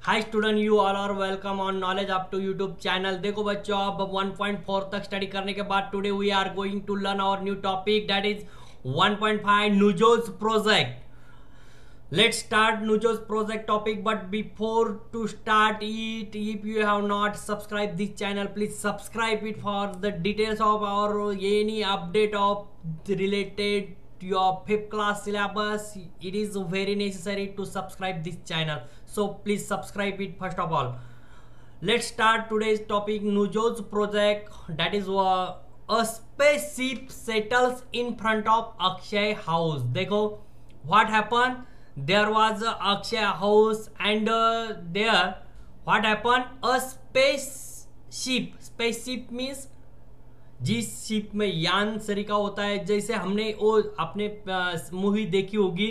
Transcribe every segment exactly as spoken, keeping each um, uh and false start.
Hi student, you all are welcome on knowledge up to YouTube channel. देखो बच्चों, अब one point four तक study करने के बाद today we are going to learn our new topic that is one point five Nujo's project. Let's start Nujo's project topic, but before to start it, if you have not subscribed this channel, please subscribe it for the details of our any update of related to your fifth class syllabus. It is very necessary to subscribe this channel, so please subscribe it first of all. Let's start today's topic, Nujo's project, that is uh, a spaceship settles in front of Akshay house. देखो what happened. There was a Akshay house and uh, there what happened, a spaceship. Spaceship means जिस ship में यान सरिका होता है, जैसे हमने वो अपने मूवी देखी होगी,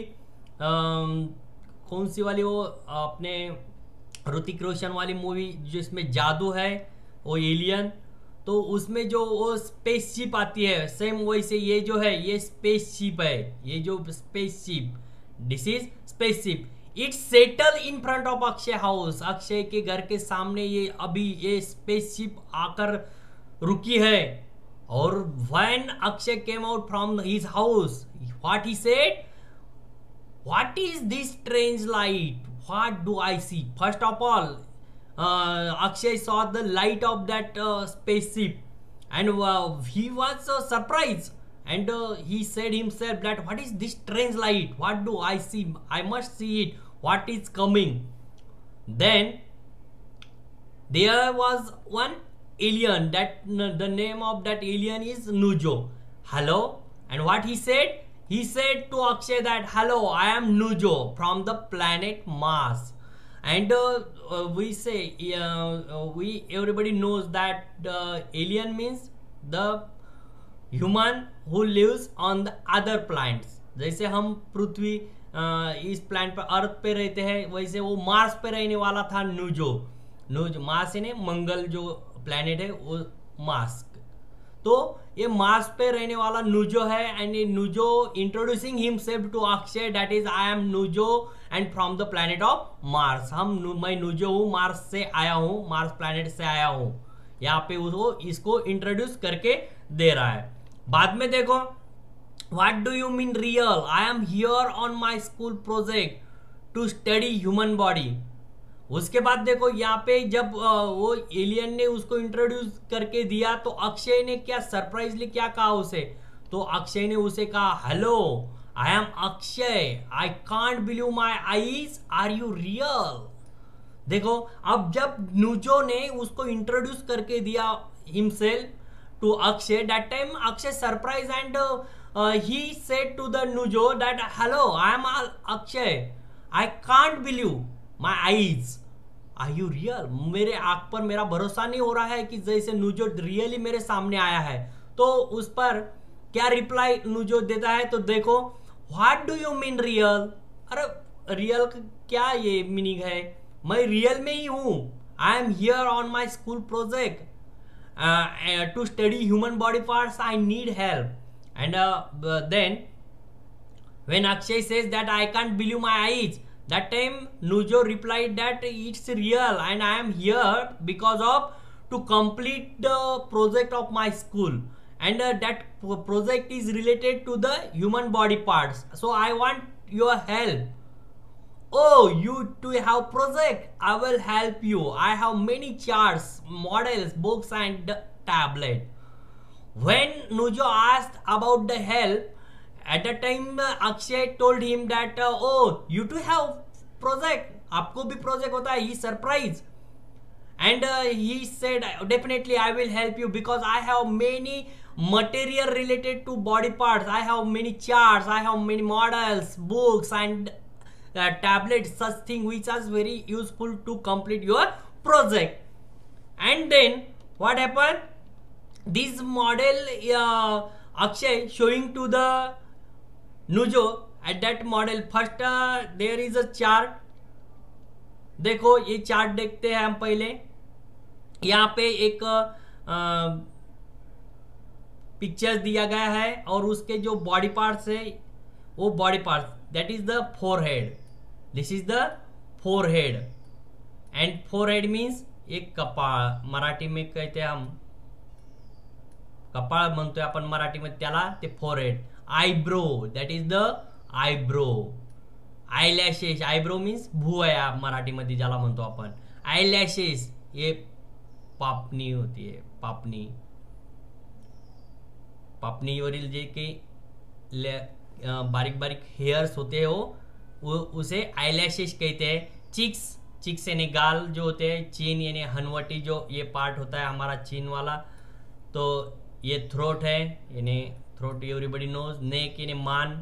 कौन सी वाली, वो अपने ऋतिक रोशन वाली मूवी जिसमें जादू है, वो एलियन। तो उसमें जो वो स्पेसशिप आती है, सेम वैसे ये जो है ये स्पेसशिप है। ये जो spaceship, this is spaceship, it settle in front of Akshay house. Akshay के घर के सामने ये अभी ये स्पेसशिप आकर रुकी है। और when Akshay came out from his house, what he said, what is this strange light, what do I see. First of all Akshay saw the light of that spaceship and uh, he was uh, surprised. And uh, he said himself that what is this strange light, what do I see, I must see it, what is coming. Then there was one alien, that the name of that alien is Nujo. Hello. And what he said, he said to Akshay that hello, I am Nujo from the planet Mars. And uh, uh, we say uh, we everybody knows that uh, alien means the human who lives on the other planets. जैसे हम पृथ्वी इस planet पर अर्थ पे रहते हैं, वैसे वो Mars पे रहने वाला था नुजो। नुज मार्स यानी मंगल जो प्लैनेट है वो मार्स। तो ये मार्स पे रहने वाला नुजो है। एंड ये Nujo introducing himself to Akshay, that is I am Nujo and from the planet of Mars. हम मैं नुजो हूँ, मार्स से आया हूँ, मार्स प्लैनेट से आया हूँ। यहाँ पे वो इसको इंट्रोड्यूस करके दे रहा है। बाद में देखो, what do you mean real, I am here on my school project to study human body. उसके बाद देखो यहाँ पे जब वो एलियन ने उसको इंट्रोड्यूस करके दिया तो अक्षय ने क्या सरप्राइजली क्या कहा उसे, तो अक्षय ने उसे कहा hello, I am Akshay, I can't believe my eyes, are you real. देखो अब जब नुजो ने उसको इंट्रोड्यूस करके दिया himself to Akshay, that time Akshay surprised and uh, uh, he said to the Nujo that hello, I am Akshay, I can't believe my eyes, are you real। मेरे आंख पर मेरा भरोसा नहीं हो रहा है कि जैसे नुजो रियली मेरे सामने आया है। तो उस पर क्या रिप्लाई नुजो देता है, तो देखो what do you mean real. अरे रियल क्या ये मीनिंग है, मैं रियल में ही हूँ। I am here on my school project Uh, uh, to study human body parts, I need help. And uh, then when Akshay says that I can't believe my eyes, that time Nujo replied that it's real and I am here because of to complete the project of my school, and uh, that project is related to the human body parts, so I want your help. Oh, you too have project, I will help you, I have many charts, models, books and tablet. When Nujo asked about the help, at that time uh, Akshay told him that uh, oh, you too have project, आपको भी project होता है। He surprised and uh, he said definitely I will help you because I have many material related to body parts, I have many charts, I have many models, books and Uh, tablet, such thing which is very useful to complete your project. And then what happened, this model uh, Akshay showing to the Nujo at that model। first uh, there is a chart। देखो ये chart देखते हैं हम पहले। यहाँ पे एक picture दिया गया है और उसके जो बॉडी पार्ट्स है वो body parts, that is the forehead, this is the forehead, and forehead means एक कपाळ, मराठी में कहते हम कपाळ म्हणतोय आपण मराठीमध्ये त्याला, ते forehead. Eyebrow, that is the eyebrow. Eyelashes, eyebrow means भुवया मराठीमध्ये ज्याला म्हणतो आपण. आयलॅशेस ये पापणी होती, पापणी. पापणीवरील जे काही बारीक बारीक हेयर्स होते हो वो उसे आईलैशेस कहते हैं. चिक्स, चिक्स यानी गाल जो होते हैं. चीन यानी हनवटी, जो ये पार्ट होता है हमारा चीन वाला. तो ये थ्रोट है, यानी थ्रोट एवरीबडी नोज. नेक यानी मान.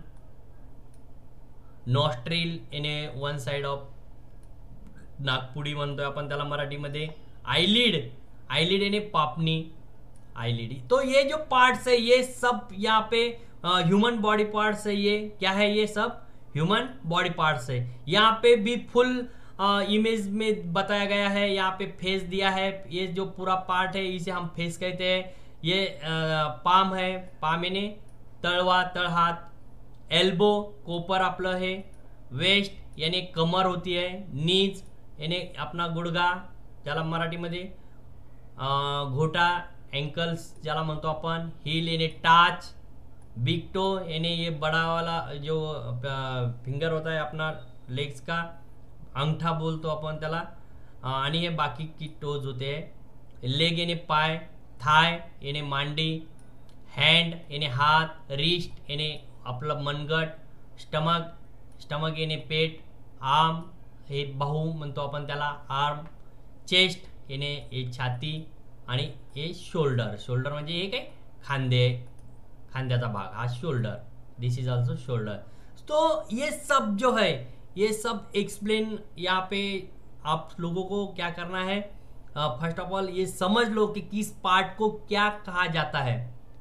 नॉस्ट्रिल यानी वन साइड ऑफ नागपुडी म्हणतोय आपण त्याला मराठीमध्ये. आईलिड, आईलिड यानी पापनी, आईलिड. तो ये जो पार्ट्स है ये सब यहाँ पे ह्यूमन बॉडी पार्ट्स है. ये क्या है? ये सब ह्यूमन बॉडी पार्ट्स है. यहाँ पे भी फुल इमेज में बताया गया है. यहाँ पे फेस दिया है. ये जो पूरा पार्ट है इसे हम फेस कहते हैं. ये पाम है, पाम यानी तळवा, तळहात. एल्बो कोपर आपलं है. वेस्ट यानी कमर होती है. नीज यानी अपना गुडगा ज्याला मराठीमध्ये. घोटा एंकल्स ज्याला म्हणतो आपण. हिल यानी टाच. बिग टो यानी ये बड़ा वाला जो फिंगर होता है अपना लेग्स का, अंगठा बोलतो आपण त्याला. आणि हे बाकी की टोज होते हैं. लेग यानी पाय. थाय यानी मांडी. हँड यानी हात. रिस्ट यानी आपलं मनगट. स्टमक, स्टमक यानी पेट. आर्म हे बाहू म्हणतो आपण त्याला, आर्म. चेस्ट यानी हे छाती. आणि हे शोल्डर, शोल्डर म्हणजे हे काय खांदे, खांद्याचा भाग हा shoulder. This is also shoulder. तो ये सब जो है ये सब एक्सप्लेन यहाँ पे आप लोगों को क्या करना है. फर्स्ट ऑफ ऑल ये समझ लो कि किस पार्ट को क्या कहा जाता है,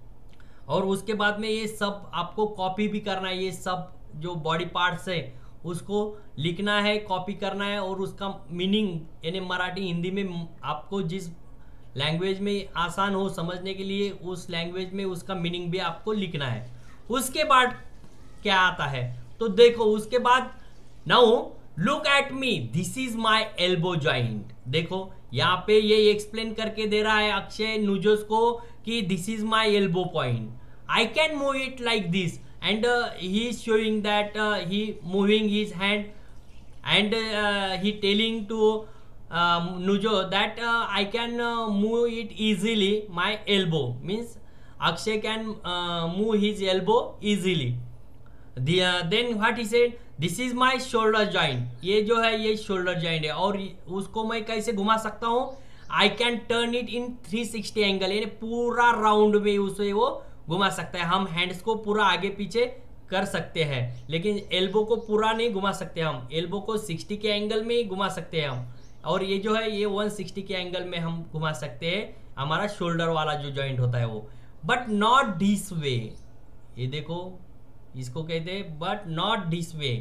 और उसके बाद में ये सब आपको कॉपी भी करना है. ये सब जो बॉडी पार्ट्स है उसको लिखना है, कॉपी करना है, और उसका मीनिंग यानी मराठी हिंदी में आपको जिस लैंग्वेज में आसान हो समझने के लिए उस लैंग्वेज में उसका मीनिंग भी आपको लिखना है. उसके बाद क्या आता है तो देखो, उसके बाद now look at me, this is my elbow joint. देखो यहाँ पे ये एक्सप्लेन करके दे रहा है अक्षय नुजोस को कि this is my elbow point. I can move it like this and he is showing that he moving his hand and he telling to Um, Nujo that uh, I can uh, move it easily. My elbow means Akshay can uh, move his elbow easily. The, uh, then what he said, this is my shoulder joint. ये जो है ये shoulder joint है, और उसको मैं कैसे घुमा सकता हूँ. I can turn it in three sixty angle, यानी पूरा राउंड में उसे वो घुमा सकता है. हम हैंड्स को पूरा आगे पीछे कर सकते हैं, लेकिन एल्बो को पूरा नहीं घुमा सकते. हम एल्बो को सिक्सटी के एंगल में ही घुमा सकते हैं हम, और ये जो है ये वन सिक्सटी के एंगल में हम घुमा सकते हैं हमारा शोल्डर वाला जो जॉइंट होता है वो. But not this way. ये देखो इसको कहते हैं बट नॉट दिस वे,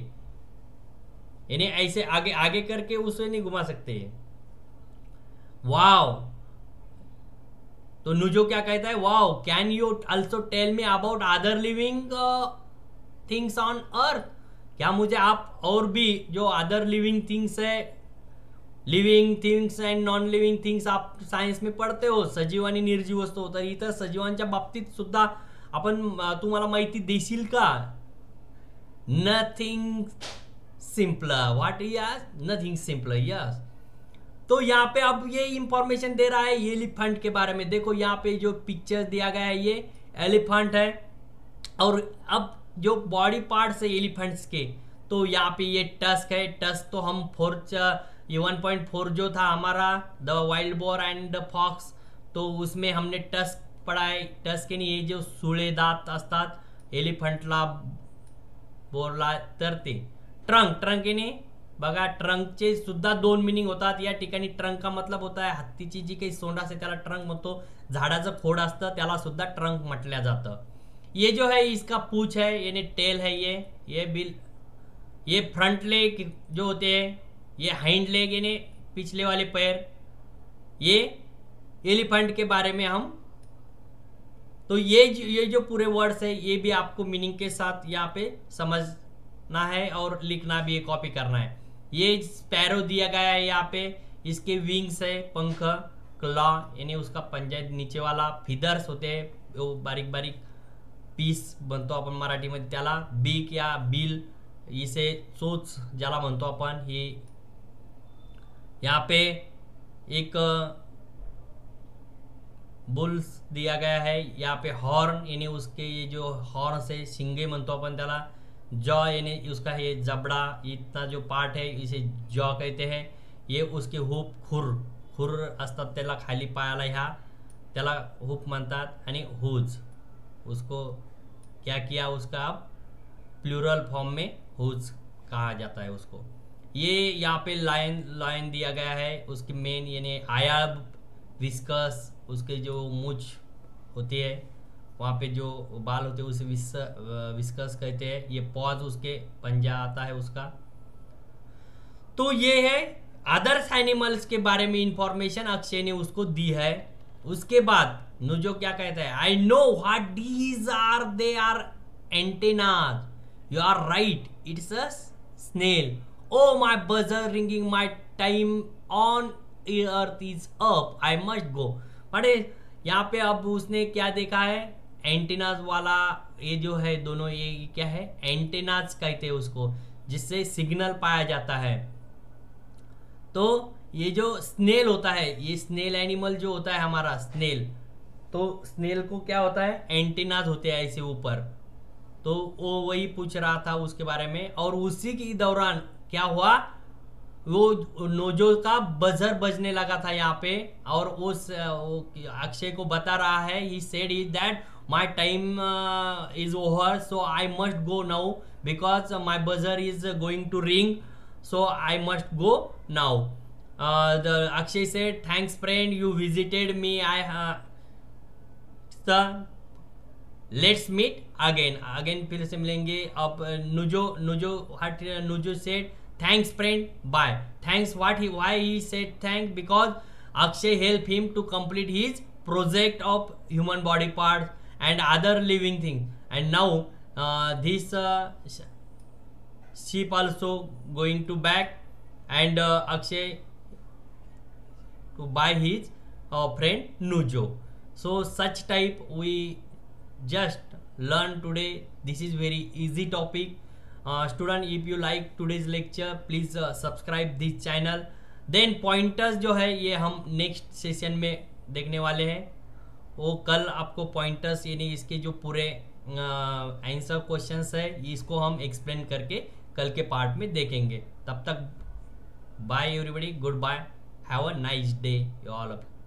यानी ऐसे आगे आगे करके उसे नहीं घुमा सकते. वाओ. तो नुजो क्या कहता है, wow can you also tell me about other living things on earth. क्या मुझे आप और भी जो अदर लिविंग थिंग्स है, living things and non living things आप सायन्स में पढ़ते हो, सजीव आणि निर्जीव वस्तू. तर इथं सजीवांच्या बाबतीत सुद्धा आपण तुम्हाला माहिती देशील का. Nothing simpler. What yes, nothing simpler. Yes. तो यहाँ पे अब ये इंफॉर्मेशन दे रहा है एलिफेंट के बारे में. देखो यहाँ पे जो पिक्चर दिया गया है ये एलिफेंट है, और अब जो बॉडी पार्ट्स है एलिफेंट्स के, तो यहाँ पे ये टस्क है. टस्क तो हम फोर्थ ये वन पॉइंट फोर जो था हमारा the wild boar and the fox, तो उसमें हमने टस्क पढ़ा है. टस्क यानी ये जो सुळे दात असतात एलिफंटला, बोरला, तर ते. ट्रंक, ट्रंक यानी बघा ट्रंकचे सुद्धा दोन मिनिंग होतात. या ठिकाणी ट्रंक का मतलब होता है हत्तीची जी काही सोंड असते त्याला ट्रंक म्हणतो. झाडाचं खोड असतं त्याला सुद्धा ट्रंक म्हटल्या जातं. ये जो है इसका पूछ है यानी टेल है. ये ये बिल ये फ्रंट लेग जो होते हैं, ये हाइंड लेग यानी पिछले वाले पैर. ये एलिफेंट के बारे में हम, तो ये ये जो पूरे वर्ड्स है ये भी आपको मीनिंग के साथ यहाँ पे समझना है और लिखना भी है, कॉपी करना है. ये स्पैरो दिया गया है यहाँ पे. इसके विंग्स है, पंख, क्लॉ यानी उसका पंजा नीचे वाला, फिदर्स होते हैं, वो बारीक बारीक पीस म्हणतो आपण मराठीमध्ये त्याला, बीक या बिल, इसे चोच ज्याला म्हणतो आपण, हे यहाँ पे एक बुल्स दिया गया है, यहाँ पे हॉर्न यानी उसके ये जो हॉर्न से शिंगे म्हणतो आपण त्याला, जॉ यानी उसका ये जबड़ा इतना जो पार्ट है इसे जॉ कहते हैं, ये उसके हुप, खुर खुर असतात त्याला खाली पायाला, ह्या त्याला हुप म्हणतात, आणि हुज उसको क्या किया, उसका अब प्लूरल फॉर्म में हुज कहा जाता है उसको। ये यहाँ पे लाइन लाइन दिया गया है, उसकी मेन यानी आयाब, विस्कस, उसके जो मूछ होती है वहाँ पे जो बाल होते हैं उसे विस विस्कस कहते हैं। ये पॉज उसके पंजा आता है उसका। तो ये है अदर्स एनिमल्स के बारे में इंफॉर्मेशन अक्षय ने उसको दी है। उसके बाद नुजो क्या कहता है, I know what these are, they are antennas, you are right, it's a snail, oh my buzzer ringing, my time on earth is up, I must go। बड़े यहाँ पे अब उसने क्या देखा है, एंटेनाज वाला ये जो है दोनों, ये क्या है, एंटेनाज कहते हैं उसको, जिससे सिग्नल पाया जाता है। तो ये जो स्नेल होता है, ये स्नेल एनिमल जो होता है हमारा स्नेल, तो स्नेल को क्या होता है, एंटेनाज होते हैं ऐसे ऊपर। तो वो वही पूछ रहा था उसके बारे में। और उसी के दौरान क्या हुआ, वो नोजो का बजर बजने लगा था यहाँ पे, और उस अक्षय को बता रहा है, he said is that my time is over, so I must go now because my buzzer is going to ring, so I must go now. The Akshay said thanks friend, you visited me, I let's meet again, again फिर से मिलेंगे। अब Nujo Nujo हट Nujo said thanks friend, bye। thanks what he, why he said thank, because Akshay helped him to complete his project of human body parts and other living things, and now uh, this uh, sheep also going to back, and uh, Akshay to buy his uh, friend Nujo। So such type we just learn today, this is very easy topic। Uh, student, if you like today's lecture, please uh, subscribe this channel। then pointers जो है ये हम next session में देखने वाले हैं, वो कल आपको pointers यानी इसके जो पूरे आंसर uh, क्वेश्चंस है इसको हम एक्सप्लेन करके कल के पार्ट में देखेंगे। तब तक bye everybody, good bye, have a nice day you all of.